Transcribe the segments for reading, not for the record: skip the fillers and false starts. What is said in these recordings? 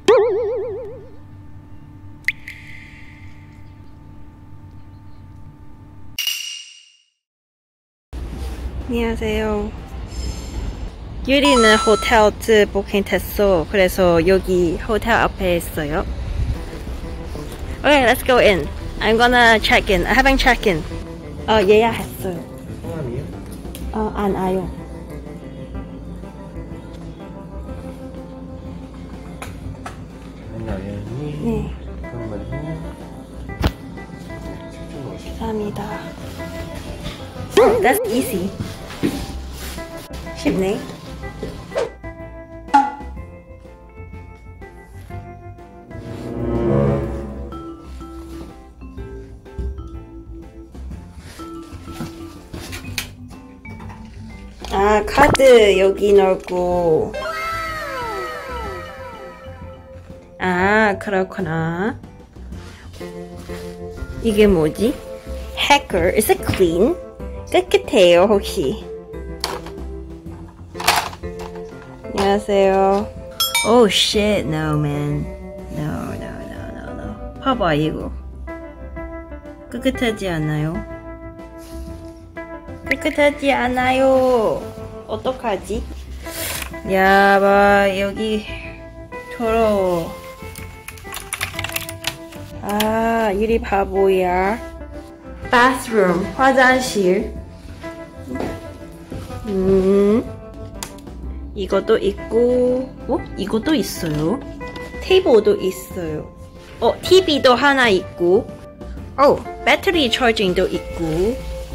안녕하세요. 유리는 호텔 부킹 됐어. 그래서 여기 호텔 앞에 있어요. Okay, let's go in. I'm gonna check in. I haven't checked in. 예약했어요. 안 와요. 네. 감사합니다. That's easy. 쉽네. 카드 여기 넣고. 그렇구나. 이게 뭐지? Hacker. Is it clean? 깨끗해요, 혹시? 안녕하세요. Oh shit, no man. No. 봐봐, 이거. 깨끗하지 않아요? 깨끗하지 않아요. 어떡하지? 야, 봐, 여기 더러워. 유리 바보야. Bathroom, 화장실. 이것도 있고, 이것도 있어요. 테이블도 있어요. TV도 하나 있고, 배터리 차징도 있고.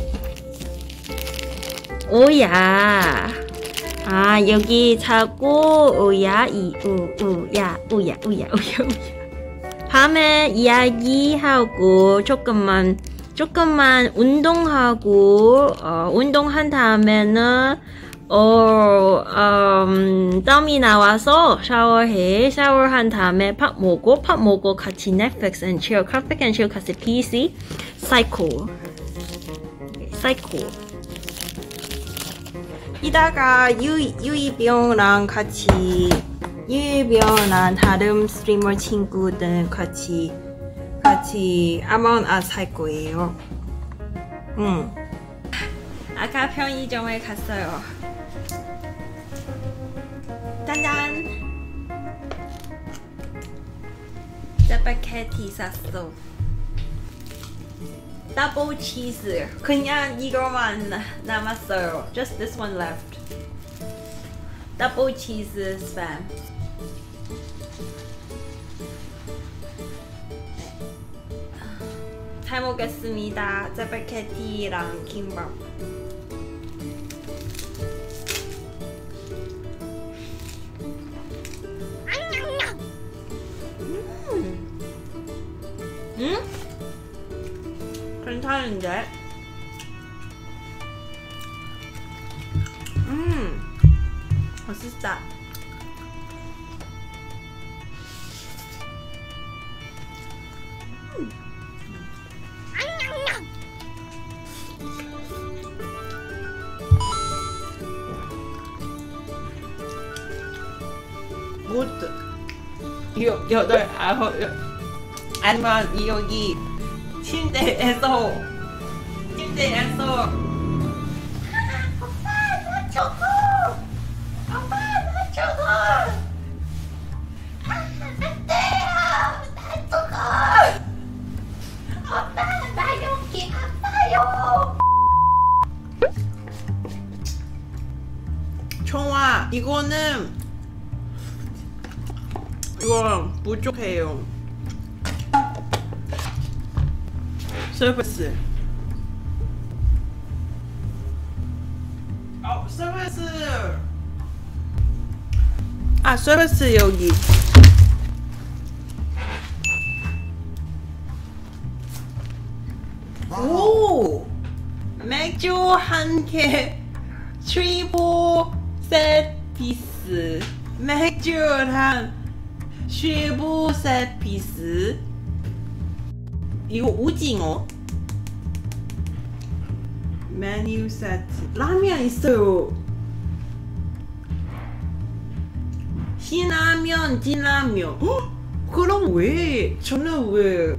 오야. 여기 자고, 우야. 밤에 이야기하고, 조금만 운동하고, 운동한 다음에는, 땀이 나와서 샤워한 다음에 밥 먹고 같이 Netflix and chill, Netflix and chill 같이 PC, cycle. 이다가 유이병랑 다른 스트리머 친구들 같이 Among Us 할 거예요. 아까 편의점에 갔어요. 짠짠! 짜파게티 샀어. 더블 치즈. 그냥 이거만 남았어요. Just this one left. 더블 치즈 스팸. 잘 먹겠습니다. 짜파게티랑 김밥. 괜찮은데? 맛있다. 굿. 여덟, 아홉, 아니면 여기 침대에서 오빠 나 죽어. 안 돼요. 나 죽어. 오빠 나 여기 아파요. 좋아. 이거 부족해요. 서비스. 서비스. 서비스 여기. 오! 맥주 한 개, 트리플 세트피스. 맥주랑 트리플 세트피스. 이거 오징어. 메뉴 세트. 라면 있어요. 신라면 라면, 진라면. 그럼 왜 저는 왜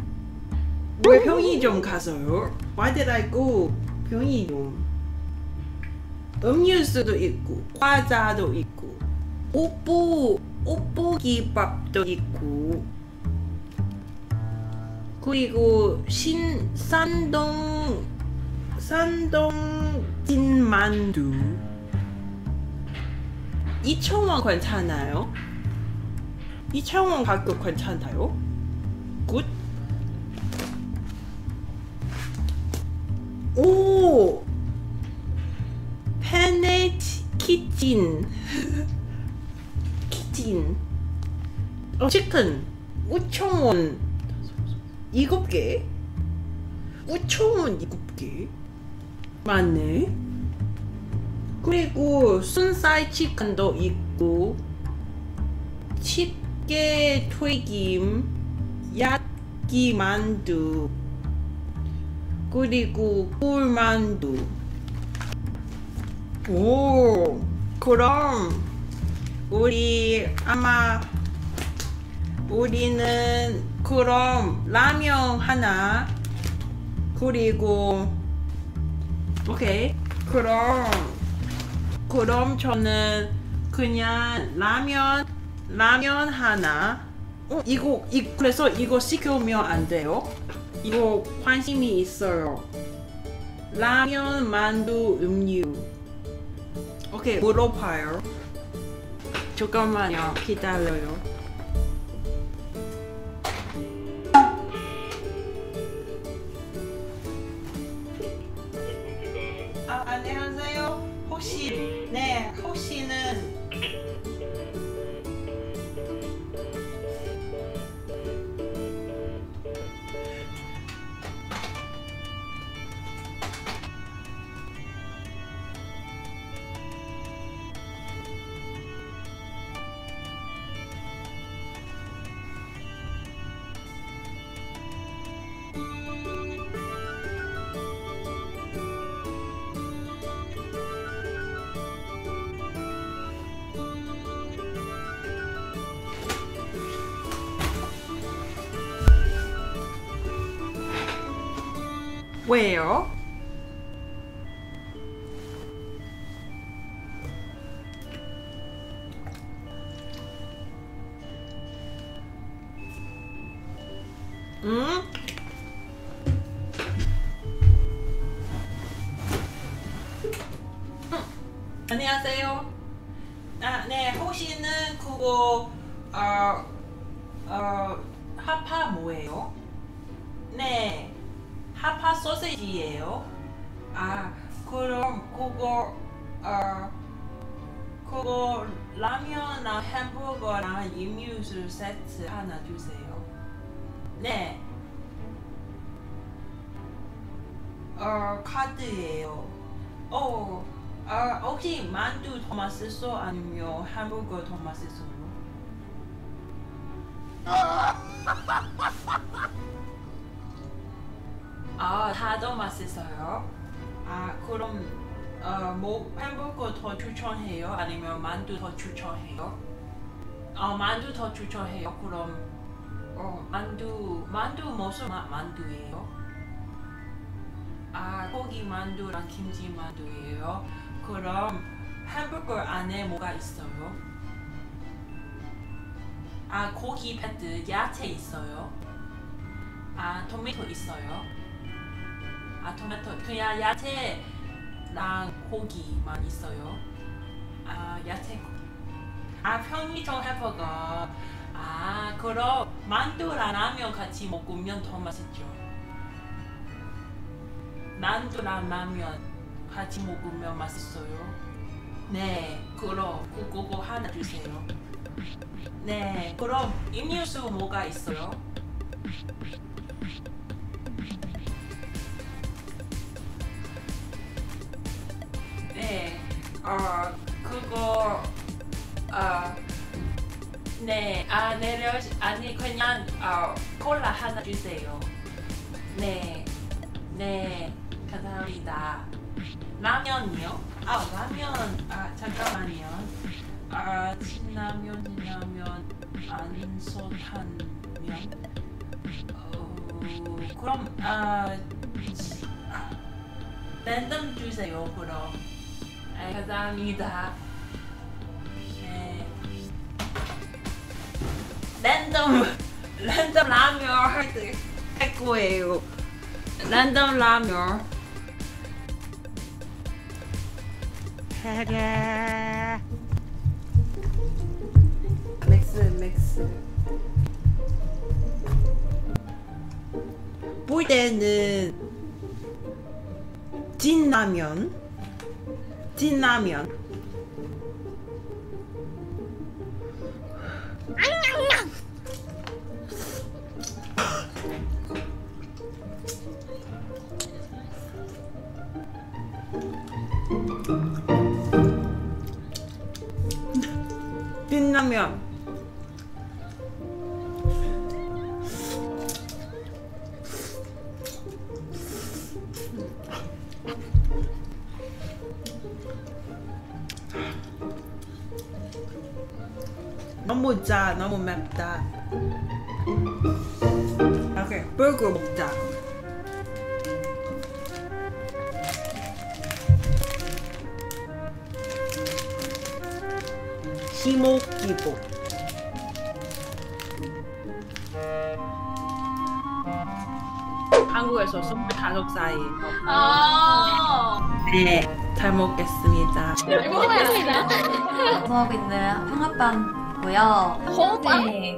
편의점 가서요? Why did I go 편의점? 음료수도 있고 과자도 있고 오뽀기밥도 있고 그리고 산동 진만두 2,000원 괜찮아요? 2,000원 가격 괜찮아요? 굿? 오! 페네트 키친 치킨 5,000원 7개? 5,000원 7개? 맞네. 그리고 순살 치킨도 있고 집게 튀김 야끼만두 그리고 꿀만두. 오, 그럼 우리는 그럼 라면 하나 그리고 오케이 그럼 저는 그냥 라면 하나. 그래서 이거 시켜면 안 돼요? 이거 관심이 있어요. 라면, 만두, 음료. 오케이, 물어봐요. 잠깐만요, 기다려요. 안녕하세요. 혹시는 왜요? 응? 안녕하세요. 네, 혹시는 그거 하파 뭐예요? 네. 하파 소시지예요. 그럼 그거 라면이랑 햄버거랑 음료수 세트 하나 주세요. 네. 카드예요. 혹시 만두 더 맛있어? 아니면 햄버거 더 맛있어요? 다도 맛있어요. 그럼 햄버거 더 추천해요? 아니면 만두 더 추천해요? 만두 더 추천해요. 그럼 만두 무슨 만두예요? 고기 만두랑 김치 만두예요. 그럼 햄버거 안에 뭐가 있어요? 고기 패드 야채 있어요? 토마토 있어요? 토마토 그냥 야채랑 고기만 있어요? 야채 편의점 햄버거. 그럼 만두랑 라면 같이 먹으면 더 맛있죠? 만두랑 라면 같이 먹으면 맛있어요? 네, 그럼 그거 하나 주세요. 네, 그럼 음료수 뭐가 있어요? 네, 그거 네, 아니 그냥 콜라 하나 주세요. 네, 감사합니다. 라면이요? 라면 잠깐만요. 진라면이라면 안소탄면. 그럼 랜덤 주세요. 그럼. 감사합니다. 네. 랜덤 라면 할 거예요. 랜덤 라면. 맥스. 볼 때는 진라면. 진라면. 너무 짜, 너무 맵다. 오케이, 버거 먹자. 시모기보. 한국에서 25살이에요. 네, 잘 먹겠습니다. 구하고 있는 홍합빵이고요. 홍합빵? 네.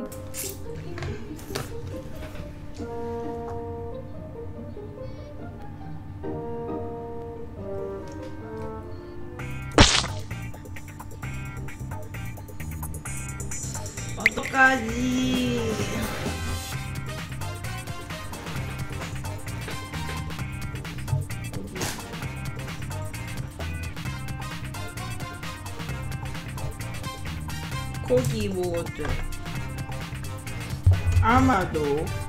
어떡하지? 고기 먹었죠. 아마도